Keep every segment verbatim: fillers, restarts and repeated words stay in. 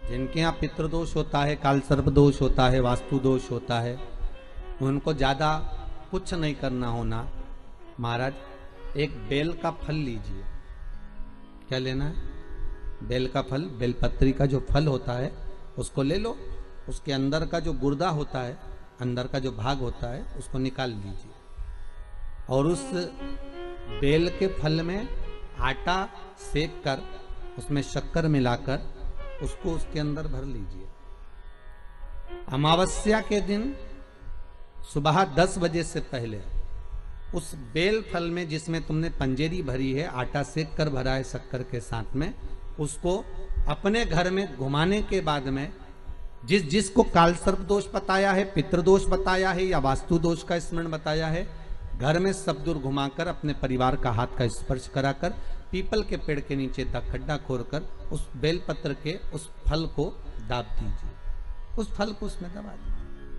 जिनके यहाँ पितृदोष होता है, काल सर्प दोष होता है, वास्तु दोष होता है, उनको ज्यादा कुछ नहीं करना होना। महाराज एक बेल का फल लीजिए। क्या लेना है? बेल का फल, बेलपत्री का जो फल होता है उसको ले लो। उसके अंदर का जो गुर्दा होता है, अंदर का जो भाग होता है, उसको निकाल लीजिए और उस बेल के फल में आटा सेक कर उसमें शक्कर मिलाकर उसको उसके अंदर भर लीजिए। अमावस्या के दिन सुबह दस बजे से पहले उस बेल फल में जिसमें तुमने पंजेरी भरी है, आटा सेक कर भरा है शक्कर के साथ में, उसको अपने घर में घुमाने के बाद में जिस जिसको काल सर्प दोष बताया है, पितृदोष बताया है या वास्तु दोष का स्मरण बताया है, घर में सब दूर घुमाकर अपने परिवार का हाथ का स्पर्श कराकर पीपल के पेड़ के नीचे खड्डा खोदकर उस बेलपत्र के उस फल को दाब दीजिए। उस फल को उसमें दबा दीजिए।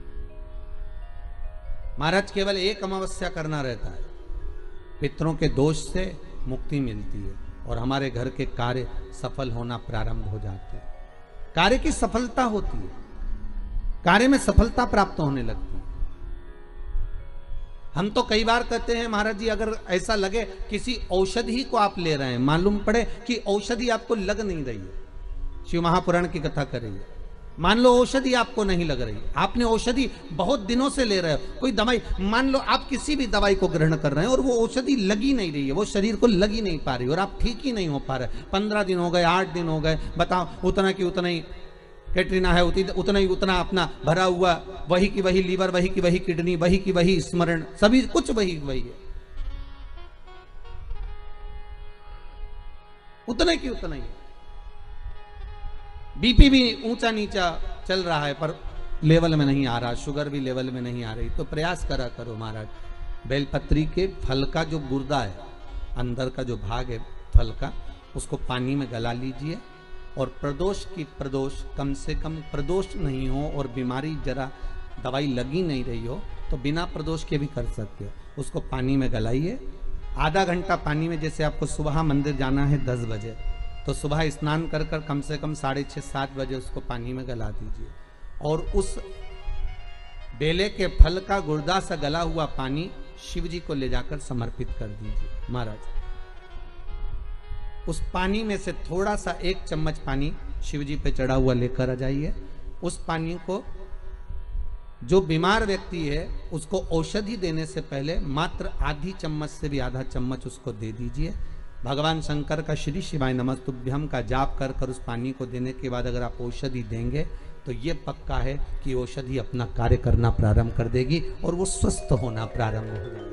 महाराज केवल एक अमावस्या करना रहता है, पितरों के दोष से मुक्ति मिलती है और हमारे घर के कार्य सफल होना प्रारंभ हो जाते हैं। कार्य की सफलता होती है, कार्य में सफलता प्राप्त होने लगती है। हम तो कई बार कहते हैं महाराज जी, अगर ऐसा लगे किसी औषधि को आप ले रहे हैं, मालूम पड़े कि औषधि आपको लग नहीं रही है, शिव महापुराण की कथा कर रही है, मान लो औषधि आपको नहीं लग रही, आपने औषधि बहुत दिनों से ले रहे हो, कोई दवाई, मान लो आप किसी भी दवाई को ग्रहण कर रहे हैं और वो औषधि लगी नहीं रही है, वो शरीर को लगी नहीं पा रही और आप ठीक ही नहीं हो पा रहे, पंद्रह दिन हो गए, आठ दिन हो गए, बताओ, उतना की उतना ही कैटरीना है, उतना ही उतना अपना भरा हुआ, वही की वही लीवर, वही की वही किडनी, वही की वही स्मरण, सभी कुछ वही वही है, उतने की उतना ही। बीपी भी ऊंचा नीचा चल रहा है पर लेवल में नहीं आ रहा, शुगर भी लेवल में नहीं आ रही, तो प्रयास करा करो महाराज, बेलपत्री के फल का जो गुर्दा है, अंदर का जो भाग है फल का, उसको पानी में गला लीजिए और प्रदोष की प्रदोष, कम से कम प्रदोष नहीं हो और बीमारी जरा दवाई लगी नहीं रही हो तो बिना प्रदोष के भी कर सकते हो, उसको पानी में गलाइए। आधा घंटा पानी में, जैसे आपको सुबह मंदिर जाना है दस बजे, तो सुबह स्नान कर कर कम से कम साढ़े छः सात बजे उसको पानी में गला दीजिए और उस बेले के फल का गुर्दा सा गला हुआ पानी शिव जी को ले जाकर समर्पित कर दीजिए। महाराज उस पानी में से थोड़ा सा एक चम्मच पानी शिव जी पे चढ़ा हुआ लेकर आ जाइए। उस पानी को जो बीमार व्यक्ति है उसको औषधि देने से पहले मात्र आधी चम्मच से भी आधा चम्मच उसको दे दीजिए। भगवान शंकर का श्री शिवाय नमस्तुभ्यम का जाप कर कर उस पानी को देने के बाद अगर आप औषधि देंगे तो ये पक्का है कि औषधि अपना कार्य करना प्रारंभ कर देगी और वो स्वस्थ होना प्रारंभ हो जाएगा।